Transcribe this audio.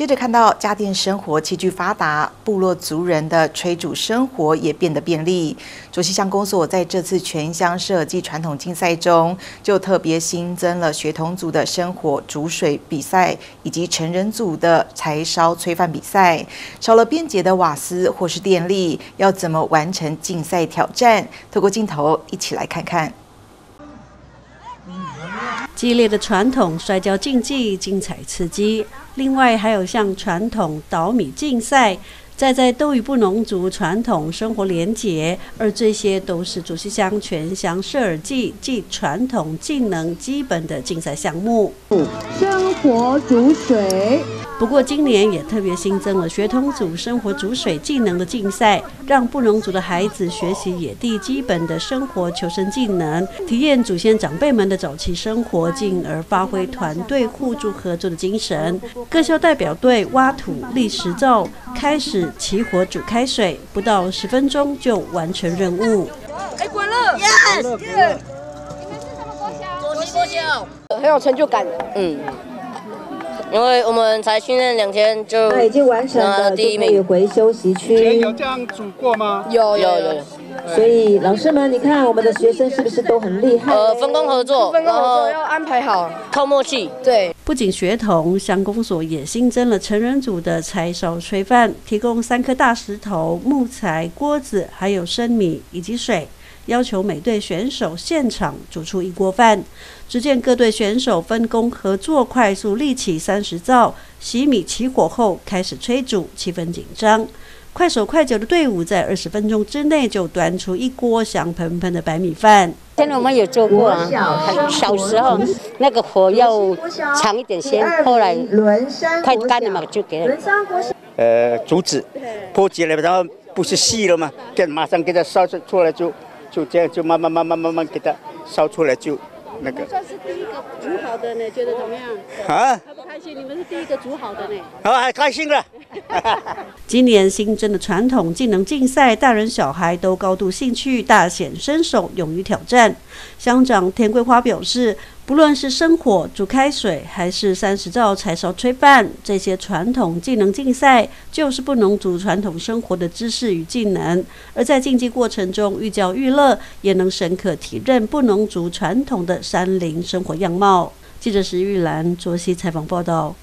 接着看到家电生活器具发达，部落族人的炊煮生活也变得便利。卓溪乡公所在这次全乡设计传统竞赛中，就特别新增了学童组的生活煮水比赛，以及成人组的柴烧炊饭比赛。少了便捷的瓦斯或是电力，要怎么完成竞赛挑战？透过镜头一起来看看。 激烈的传统摔跤竞技精彩刺激，另外还有像传统捣米竞赛，都与布农族传统生活连结，而这些都是卓溪乡全乡社尔祭及传统技能基本的竞赛项目。 生活煮水。 不过今年也特别新增了学童组生活煮水技能的竞赛，让布农族的孩子学习野地基本的生活求生技能，体验祖先长辈们的早期生活，进而发挥团队互助合作的精神。各校代表队挖土、立石灶，开始起火煮开水，不到10分钟就完成任务。 滚了 ！Yes！ 你们是什么国小？卓溪国小，很有成就感。 因为我们才训练2天就已经完成了第1名，可以回休息区。 以前有这样煮过吗？ 有。 所以老师们，你看我们的学生是不是都很厉害？ 分工合作要安排好， 靠默契。 对。 不仅学童，乡公所也新增了成人组的柴烧炊饭，提供3颗大石头、木材、锅子，还有生米以及水。要求每队选手现场煮出1锅饭。只见各队选手分工合作，快速立起30灶，洗米起火后开始炊煮，气氛紧张。快手快脚的队伍在20分钟之内就端出1锅香喷喷的白米饭。 以前我们有做过啊，小时候那个火要长一点先，后来快干了嘛就给了。 竹子破解了，然后不是细了吗？马上给它烧出来就这样，就慢慢给它烧出来就那个。 算是第一个煮好的呢，觉得怎么样？ 啊？ 开不开心？你们是第一个煮好的呢。 还开心了。 今年新增的传统技能竞赛，大人小孩都高度兴趣，大显身手，勇于挑战。乡长田桂花表示，不论是生火、煮开水，还是30灶柴烧炊饭，这些传统技能竞赛就是布农族传统生活的知识与技能。而在竞技过程中，寓教于乐，也能深刻体认布农族传统的山林生活样貌。记者石玉兰卓溪采访报道。